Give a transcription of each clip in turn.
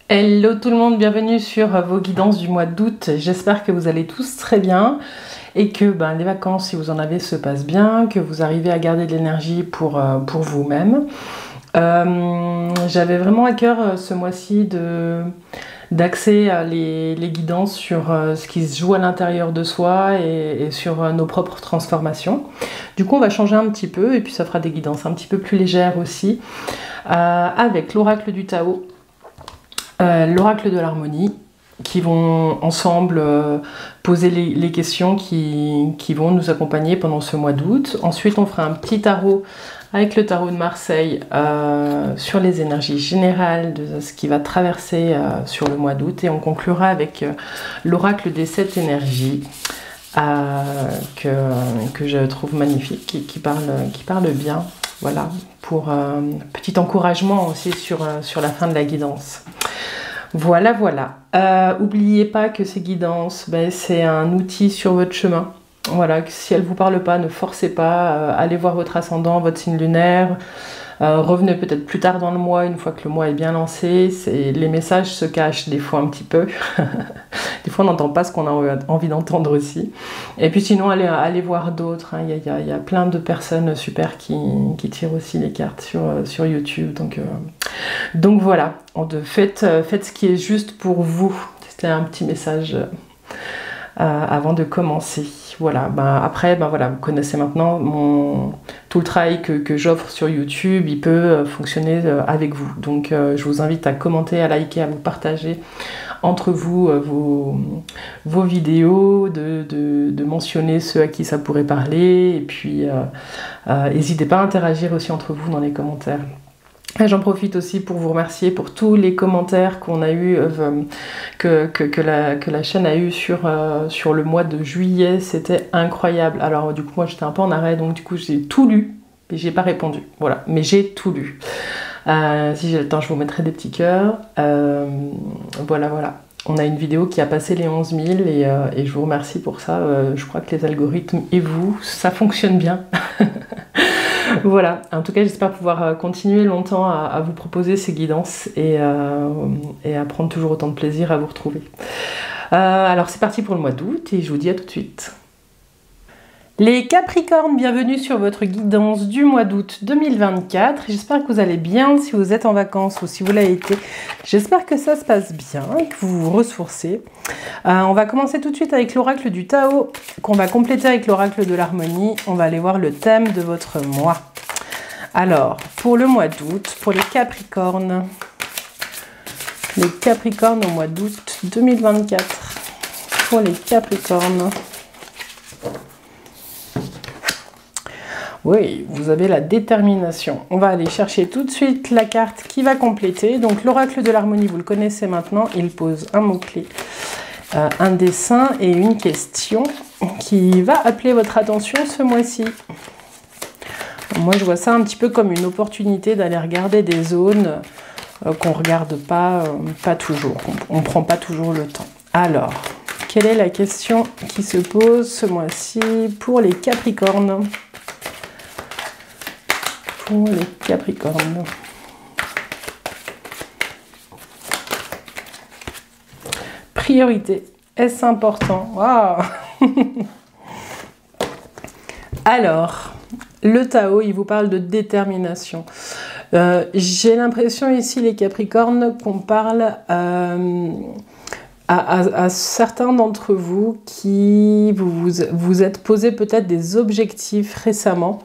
Hello tout le monde, bienvenue sur vos guidances du mois d'août. J'espère que vous allez tous très bien et que les vacances, si vous en avez, se passent bien, que vous arrivez à garder de l'énergie pour vous-même. J'avais vraiment à cœur ce mois-ci d'axer les guidances sur ce qui se joue à l'intérieur de soi et sur nos propres transformations. Du coup, on va changer un petit peu et puis ça fera des guidances un petit peu plus légères aussi avec l'oracle du Tao. L'oracle de l'harmonie, qui vont ensemble poser les questions qui vont nous accompagner pendant ce mois d'août. Ensuite, on fera un petit tarot avec le tarot de Marseille sur les énergies générales de ce qui va traverser sur le mois d'août. Et on conclura avec l'oracle des 7 énergies que je trouve magnifique et qui parle bien. Voilà, pour petit encouragement aussi sur la fin de la guidance. Voilà. N'oubliez pas que ces guidances, c'est un outil sur votre chemin. Voilà, que si elles ne vous parlent pas, ne forcez pas. Allez voir votre ascendant, votre signe lunaire. Revenez peut-être plus tard dans le mois, une fois que le mois est bien lancé. Les messages se cachent des fois un petit peu. Des fois, on n'entend pas ce qu'on a envie d'entendre aussi. Et puis sinon, allez voir d'autres. Il y a plein de personnes super qui tirent aussi les cartes sur YouTube. Donc voilà, faites ce qui est juste pour vous. C'était un petit message avant de commencer. Voilà, après, vous connaissez maintenant tout le travail que j'offre sur YouTube, il peut fonctionner avec vous. Donc je vous invite à commenter, à liker, à vous partager entre vous vos vidéos, de mentionner ceux à qui ça pourrait parler, et puis n'hésitez pas à interagir aussi entre vous dans les commentaires. J'en profite aussi pour vous remercier pour tous les commentaires qu'on a eu, que la chaîne a eu sur le mois de juillet. C'était incroyable. Alors du coup, moi j'étais un peu en arrêt, donc du coup j'ai tout lu, mais j'ai pas répondu. Voilà, mais j'ai tout lu. Si j'ai le temps, je vous mettrai des petits cœurs. Voilà. On a une vidéo qui a passé les 11 000 et je vous remercie pour ça. Je crois que les algorithmes et vous, ça fonctionne bien. Voilà, en tout cas j'espère pouvoir continuer longtemps à vous proposer ces guidances et à prendre toujours autant de plaisir à vous retrouver. Alors c'est parti pour le mois d'août et je vous dis à tout de suite. Les Capricornes, bienvenue sur votre guidance du mois d'août 2024. J'espère que vous allez bien si vous êtes en vacances ou si vous l'avez été. J'espère que ça se passe bien et que vous vous ressourcez. On va commencer tout de suite avec l'oracle du Tao, qu'on va compléter avec l'oracle de l'harmonie. On va aller voir le thème de votre mois. Alors, pour le mois d'août, pour les Capricornes au mois d'août 2024, pour les Capricornes. Oui, vous avez la détermination. On va aller chercher tout de suite la carte qui va compléter. Donc l'oracle de l'harmonie, vous le connaissez maintenant. Il pose un mot-clé, un dessin et une question qui va appeler votre attention ce mois-ci. Moi, je vois ça un petit peu comme une opportunité d'aller regarder des zones qu'on ne regarde pas toujours. On ne prend pas toujours le temps. Alors, quelle est la question qui se pose ce mois-ci pour les Capricornes ? Pour les Capricornes. Priorité. Est-ce important? Wow. Alors, le Tao, il vous parle de détermination. J'ai l'impression ici, les Capricornes, qu'on parle à certains d'entre vous qui vous êtes posé peut-être des objectifs récemment.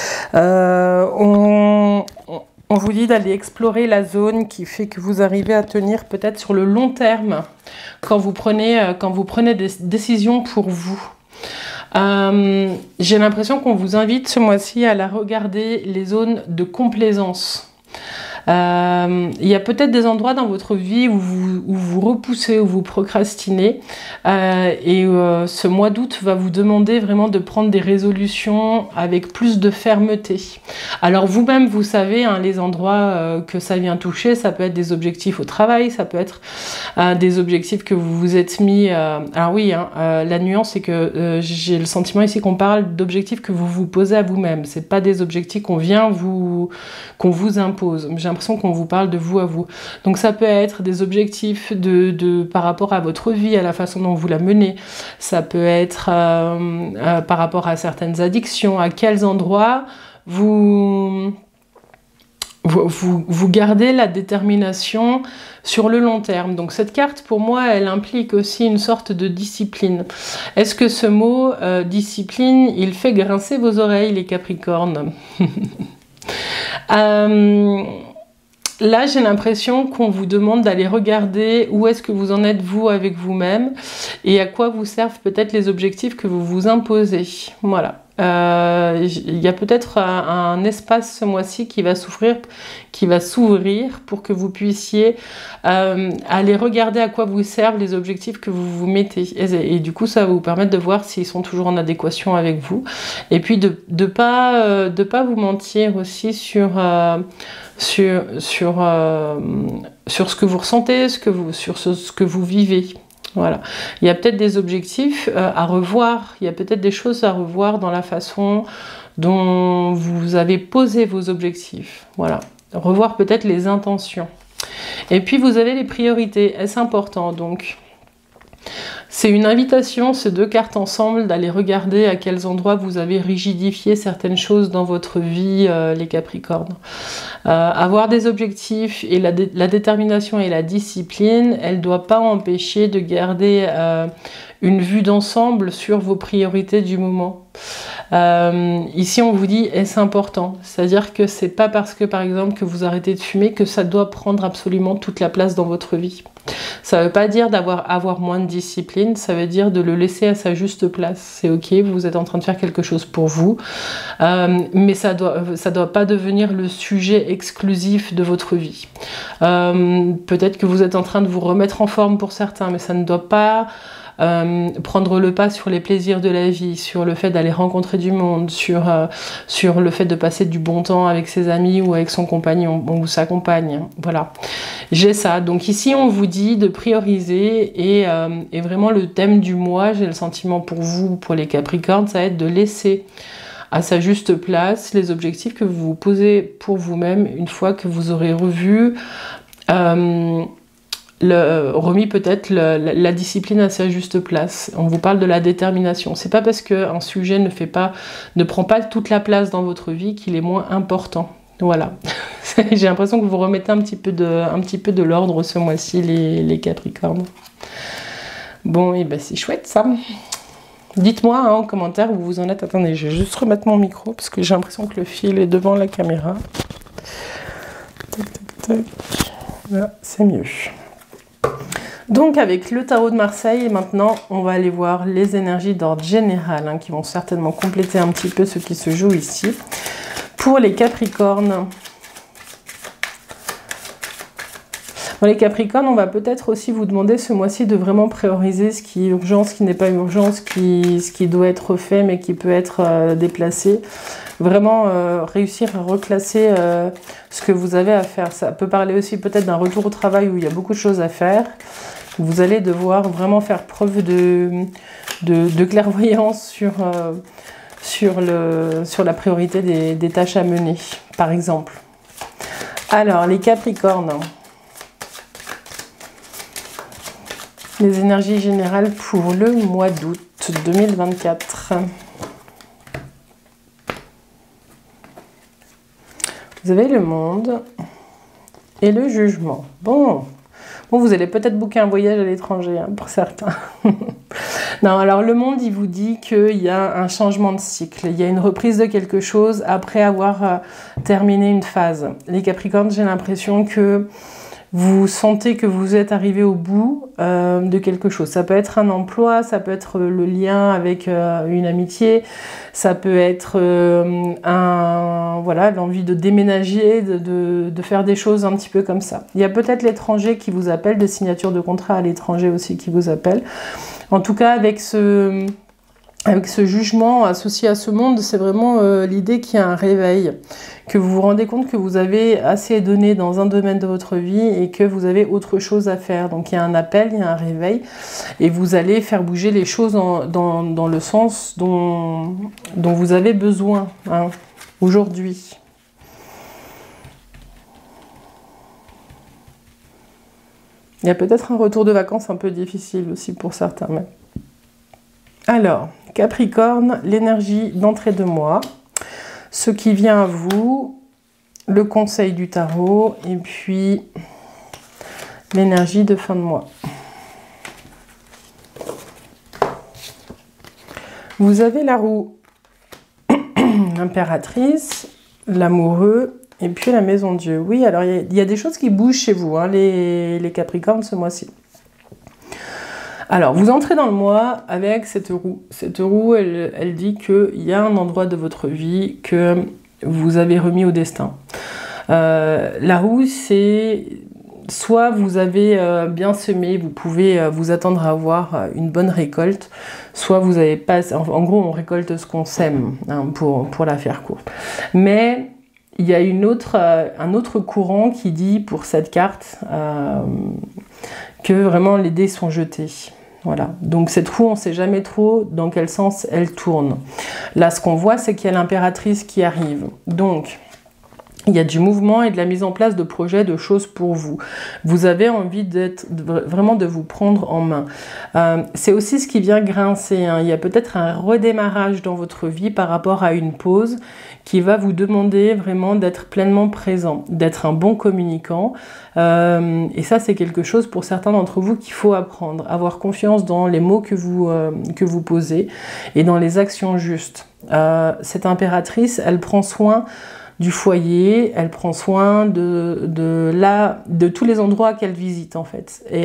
On vous dit d'aller explorer la zone qui fait que vous arrivez à tenir peut-être sur le long terme quand vous prenez des décisions pour vous. J'ai l'impression qu'on vous invite ce mois-ci à regarder les zones de complaisance. Il y a peut-être des endroits dans votre vie où vous repoussez, où vous procrastinez ce mois d'août va vous demander vraiment de prendre des résolutions avec plus de fermeté. Alors vous-même, vous savez, les endroits que ça vient toucher, ça peut être des objectifs au travail, ça peut être des objectifs que vous vous êtes mis... alors oui, la nuance, c'est que j'ai le sentiment ici qu'on parle d'objectifs que vous vous posez à vous-même. C'est pas des objectifs qu'on vous impose. J'ai l'impression qu'on vous parle de vous à vous. Donc ça peut être des objectifs par rapport à votre vie, à la façon dont vous la menez. Ça peut être par rapport à certaines addictions, à quels endroits vous gardez la détermination sur le long terme. Donc cette carte, pour moi, elle implique aussi une sorte de discipline. Est-ce que ce mot, discipline, il fait grincer vos oreilles, les Capricornes? Là, j'ai l'impression qu'on vous demande d'aller regarder où est-ce que vous en êtes, vous, avec vous-même, et à quoi vous servent peut-être les objectifs que vous vous imposez. Voilà. Il y a peut-être un espace ce mois-ci qui va s'ouvrir pour que vous puissiez aller regarder à quoi vous servent les objectifs que vous vous mettez. Et du coup, ça va vous permettre de voir s'ils sont toujours en adéquation avec vous. Et puis de pas vous mentir aussi sur ce que vous ressentez, sur ce que vous vivez. Voilà. Il y a peut-être des objectifs à revoir, il y a peut-être des choses à revoir dans la façon dont vous avez posé vos objectifs. Voilà. Revoir peut-être les intentions. Et puis vous avez les priorités, est-ce important donc? C'est une invitation, ces deux cartes ensemble, d'aller regarder à quels endroits vous avez rigidifié certaines choses dans votre vie, les Capricornes. Avoir des objectifs et la détermination et la discipline, elle ne doit pas empêcher de garder une vue d'ensemble sur vos priorités du moment. Ici, on vous dit, est-ce important? C'est-à-dire que c'est pas parce que, par exemple, que vous arrêtez de fumer que ça doit prendre absolument toute la place dans votre vie. Ça ne veut pas dire avoir moins de discipline, ça veut dire de le laisser à sa juste place. C'est ok, vous êtes en train de faire quelque chose pour vous, mais ça doit pas devenir le sujet exclusif de votre vie. Peut-être que vous êtes en train de vous remettre en forme pour certains, mais ça ne doit pas prendre le pas sur les plaisirs de la vie, sur le fait d'aller rencontrer du monde, sur le fait de passer du bon temps avec ses amis ou avec son compagnon ou sa compagne. Voilà, j'ai ça. Donc ici, on vous dit de prioriser et vraiment le thème du mois, j'ai le sentiment pour vous, pour les Capricornes, ça va être de laisser à sa juste place les objectifs que vous vous posez pour vous-même une fois que vous aurez revu remis peut-être la discipline à sa juste place. On vous parle de la détermination. C'est pas parce qu'un sujet ne prend pas toute la place dans votre vie qu'il est moins important. Voilà. J'ai l'impression que vous remettez un petit peu de l'ordre ce mois-ci, les Capricornes. Bon, et ben c'est chouette ça. Dites-moi en commentaire où vous en êtes. Attendez, je vais juste remettre mon micro parce que j'ai l'impression que le fil est devant la caméra. Tac, tac, tac. Là, c'est mieux. Donc avec le tarot de Marseille, maintenant on va aller voir les énergies d'ordre général qui vont certainement compléter un petit peu ce qui se joue ici. Pour les Capricornes, bon, les Capricornes, on va peut-être aussi vous demander ce mois-ci de vraiment prioriser ce qui est urgent, ce qui n'est pas urgent, ce qui doit être fait mais qui peut être déplacé. Vraiment réussir à reclasser ce que vous avez à faire. Ça peut parler aussi peut-être d'un retour au travail où il y a beaucoup de choses à faire. Vous allez devoir vraiment faire preuve de clairvoyance sur la priorité des tâches à mener, par exemple. Alors, les Capricornes. Les énergies générales pour le mois d'août 2024. Vous avez le monde et le jugement. Bon, vous allez peut-être booker un voyage à l'étranger pour certains. Non, alors le monde, il vous dit qu'il y a un changement de cycle. Il y a une reprise de quelque chose après avoir terminé une phase. Les Capricornes, j'ai l'impression que vous sentez que vous êtes arrivé au bout de quelque chose. Ça peut être un emploi, ça peut être le lien avec une amitié, ça peut être voilà, l'envie de déménager, de faire des choses un petit peu comme ça. Il y a peut-être l'étranger qui vous appelle, des signatures de contrat à l'étranger aussi qui vous appellent. En tout cas, avec ce jugement associé à ce monde, c'est vraiment l'idée qu'il y a un réveil, que vous vous rendez compte que vous avez assez donné dans un domaine de votre vie et que vous avez autre chose à faire. Donc il y a un appel, il y a un réveil et vous allez faire bouger les choses dans le sens dont vous avez besoin aujourd'hui. Il y a peut-être un retour de vacances un peu difficile aussi pour certains. Mais... Alors, Capricorne, l'énergie d'entrée de mois, ce qui vient à vous, le conseil du tarot et puis l'énergie de fin de mois. Vous avez la roue, l'impératrice, l'amoureux et puis la maison de Dieu. Oui, alors il y a des choses qui bougent chez vous, hein, les Capricornes, ce mois-ci. Alors, vous entrez dans le mois avec cette roue. Cette roue, elle dit qu'il y a un endroit de votre vie que vous avez remis au destin. La roue, c'est... Soit vous avez bien semé, vous pouvez vous attendre à avoir une bonne récolte, soit vous n'avez pas... En gros, on récolte ce qu'on sème, hein, pour la faire courte. Mais il y a un autre courant qui dit, pour cette carte, que vraiment les dés sont jetés. Voilà. Donc cette roue, on ne sait jamais trop dans quel sens elle tourne. Là, ce qu'on voit, c'est qu'il y a l'impératrice qui arrive. Donc... il y a du mouvement et de la mise en place de projets, de choses pour vous. Vous avez envie vraiment de vous prendre en main. C'est aussi ce qui vient grincer, hein. Il y a peut-être un redémarrage dans votre vie par rapport à une pause qui va vous demander vraiment d'être pleinement présent, d'être un bon communicant. Et ça, c'est quelque chose pour certains d'entre vous qu'il faut apprendre. Avoir confiance dans les mots que vous posez et dans les actions justes. Cette impératrice, elle prend soin du foyer, elle prend soin de tous les endroits qu'elle visite en fait. Et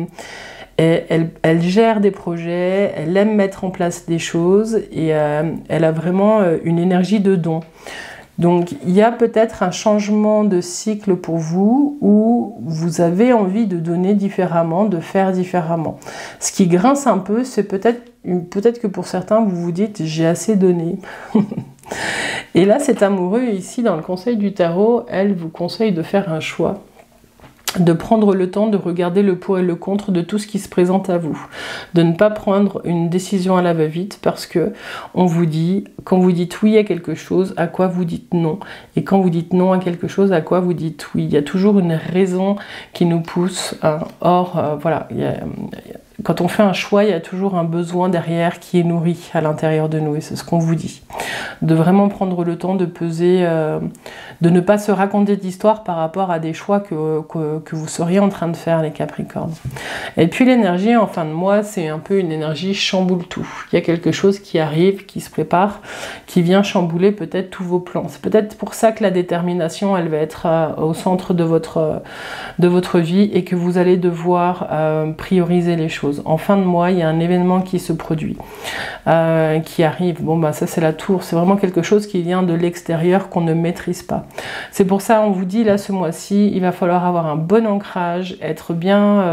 elle gère des projets, elle aime mettre en place des choses et elle a vraiment une énergie de don. Donc il y a peut-être un changement de cycle pour vous où vous avez envie de donner différemment, de faire différemment. Ce qui grince un peu, c'est peut-être que pour certains vous vous dites j'ai assez donné. Et là, cet amoureux ici dans le conseil du tarot, elle vous conseille de faire un choix, de prendre le temps de regarder le pour et le contre de tout ce qui se présente à vous, de ne pas prendre une décision à la va-vite parce que on vous dit, quand vous dites oui à quelque chose, à quoi vous dites non, et quand vous dites non à quelque chose, à quoi vous dites oui. Il y a toujours une raison qui nous pousse. Or, voilà, quand on fait un choix, il y a toujours un besoin derrière qui est nourri à l'intérieur de nous, et c'est ce qu'on vous dit. De vraiment prendre le temps de peser, de ne pas se raconter d'histoire par rapport à des choix que vous seriez en train de faire, les Capricornes. Et puis l'énergie en fin de mois, c'est un peu une énergie chamboule tout. Il y a quelque chose qui arrive, qui se prépare, qui vient chambouler peut-être tous vos plans. C'est peut-être pour ça que la détermination, elle va être au centre de votre vie et que vous allez devoir prioriser les choses. En fin de mois, il y a un événement qui se produit, qui arrive. Bon, bah ça c'est la tour. C'est vraiment quelque chose qui vient de l'extérieur qu'on ne maîtrise pas. C'est pour ça, on vous dit là ce mois-ci, il va falloir avoir un bon ancrage, être bien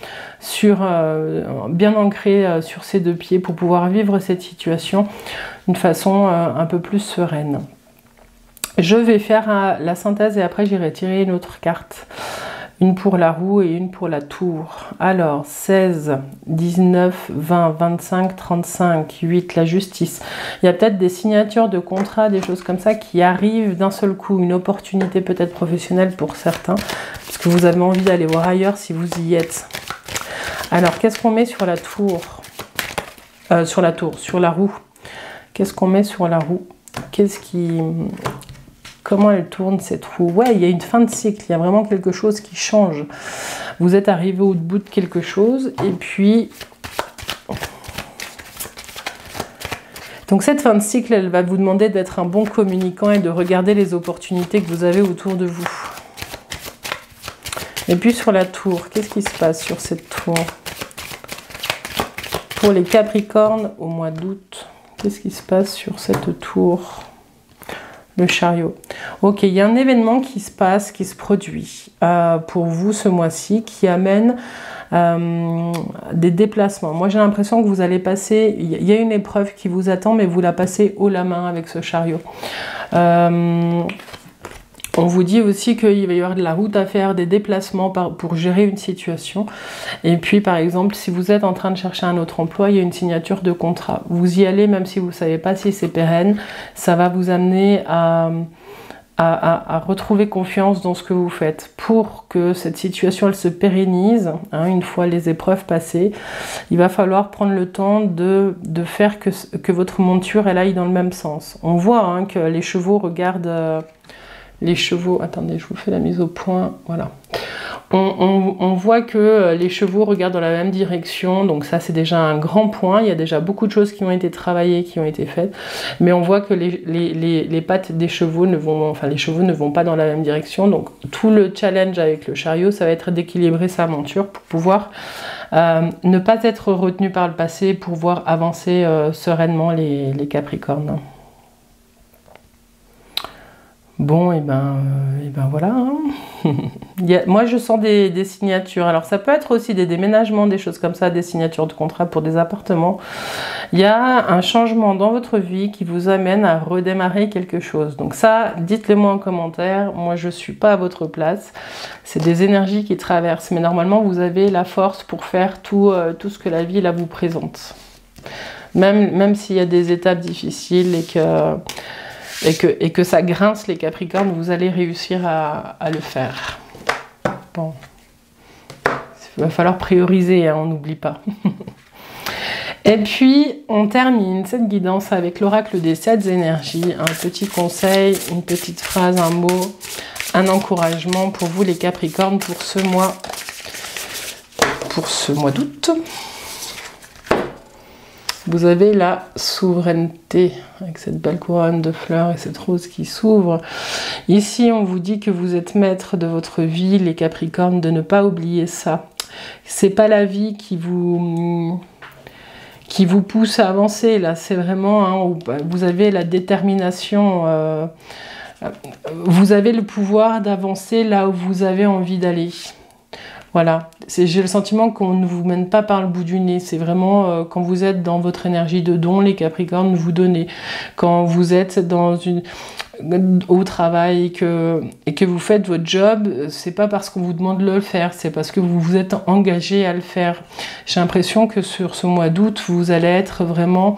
bien ancré sur ses deux pieds pour pouvoir vivre cette situation d'une façon un peu plus sereine. Je vais faire la synthèse et après j'irai tirer une autre carte. Une pour la roue et une pour la tour. Alors, 16, 19, 20, 25, 35, 8, la justice. Il y a peut-être des signatures de contrats, des choses comme ça qui arrivent d'un seul coup. Une opportunité peut-être professionnelle pour certains, parce que vous avez envie d'aller voir ailleurs si vous y êtes. Alors, qu'est-ce qu'on met sur la tour? Sur la roue. Qu'est-ce qu'on met sur la roue? Comment elle tourne cette roue? Ouais, il y a une fin de cycle, il y a vraiment quelque chose qui change. Vous êtes arrivé au bout de quelque chose et puis... Donc cette fin de cycle, elle va vous demander d'être un bon communicant et de regarder les opportunités que vous avez autour de vous. Et puis sur la tour, qu'est-ce qui se passe sur cette tour? Pour les Capricornes au mois d'août, qu'est-ce qui se passe sur cette tour? Le chariot. Ok, il y a un événement qui se passe, qui se produit pour vous ce mois-ci, qui amène des déplacements. Moi, j'ai l'impression que vous allez passer... Il y a une épreuve qui vous attend, mais vous la passez haut la main avec ce chariot. On vous dit aussi qu'il va y avoir de la route à faire, des déplacements pour gérer une situation. Et puis, par exemple, si vous êtes en train de chercher un autre emploi, il y a une signature de contrat. Vous y allez, même si vous ne savez pas si c'est pérenne. Ça va vous amener à à retrouver confiance dans ce que vous faites. Pour que cette situation elle se pérennise, hein, une fois les épreuves passées, il va falloir prendre le temps de faire que votre monture elle aille dans le même sens. On voit hein, que les chevaux regardent... les chevaux... Attendez, je vous fais la mise au point. Voilà. On voit que les chevaux regardent dans la même direction, donc ça c'est déjà un grand point. Il y a déjà beaucoup de choses qui ont été travaillées, qui ont été faites, mais on voit que les pattes des chevaux ne vont, enfin les chevaux ne vont pas dans la même direction. Donc tout le challenge avec le chariot, ça va être d'équilibrer sa monture pour pouvoir ne pas être retenu par le passé, pour pouvoir avancer sereinement les Capricornes. Bon, et ben voilà. Hein. Moi, je sens des signatures. Alors, ça peut être aussi des déménagements, des choses comme ça, des signatures de contrat pour des appartements. Il y a un changement dans votre vie qui vous amène à redémarrer quelque chose. Donc ça, dites-le moi en commentaire. Moi, je ne suis pas à votre place. C'est des énergies qui traversent. Mais normalement, vous avez la force pour faire tout ce que la vie là, vous présente. Même s'il y a des étapes difficiles et que ça grince les Capricornes, vous allez réussir à le faire. Bon. Il va falloir prioriser, hein, on n'oublie pas. Et puis, on termine cette guidance avec l'oracle des 7 énergies. Un petit conseil, une petite phrase, un mot, un encouragement pour vous les Capricornes pour ce mois d'août. Vous avez la souveraineté avec cette belle couronne de fleurs et cette rose qui s'ouvre. Ici, on vous dit que vous êtes maître de votre vie, les Capricornes, de ne pas oublier ça. C'est pas la vie qui vous pousse à avancer, là. C'est vraiment, hein, vous avez la détermination, vous avez le pouvoir d'avancer là où vous avez envie d'aller. Voilà, j'ai le sentiment qu'on ne vous mène pas par le bout du nez. C'est vraiment quand vous êtes dans votre énergie de don, les Capricornes, vous donnez. Quand vous êtes au travail et que vous faites votre job, c'est pas parce qu'on vous demande de le faire, c'est parce que vous vous êtes engagé à le faire. J'ai l'impression que sur ce mois d'août, vous allez être vraiment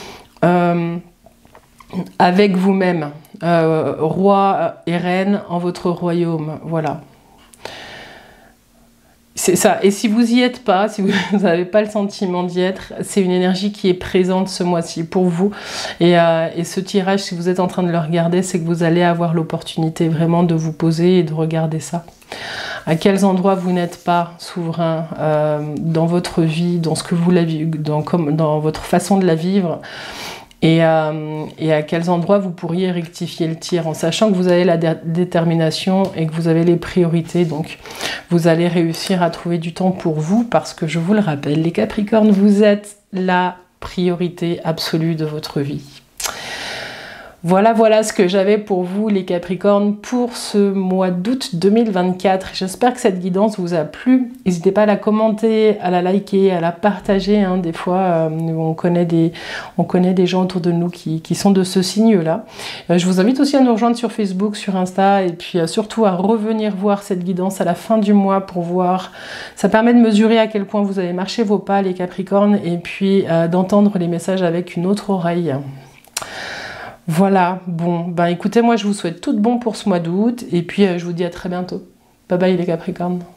avec vous-même, roi et reine en votre royaume. Voilà. C'est ça. Et si vous n'y êtes pas, si vous n'avez pas le sentiment d'y être, c'est une énergie qui est présente ce mois-ci pour vous. Et ce tirage, si vous êtes en train de le regarder, c'est que vous allez avoir l'opportunité vraiment de vous poser et de regarder ça. À quels endroits vous n'êtes pas souverain dans votre vie, dans ce que vous la vivez, dans votre façon de la vivre. Et à quels endroits vous pourriez rectifier le tir en sachant que vous avez la détermination et que vous avez les priorités. Donc, vous allez réussir à trouver du temps pour vous parce que, je vous le rappelle, les Capricornes, vous êtes la priorité absolue de votre vie. Voilà ce que j'avais pour vous les Capricornes pour ce mois d'août 2024. J'espère que cette guidance vous a plu. N'hésitez pas à la commenter, à la liker, à la partager. Hein. Des fois, on connaît des gens autour de nous qui sont de ce signe-là. Je vous invite aussi à nous rejoindre sur Facebook, sur Insta et puis surtout à revenir voir cette guidance à la fin du mois pour voir. Ça permet de mesurer à quel point vous avez marché vos pas les Capricornes et puis d'entendre les messages avec une autre oreille. Voilà, bon, ben écoutez, moi je vous souhaite tout de bon pour ce mois d'août et puis je vous dis à très bientôt. Bye bye les Capricornes.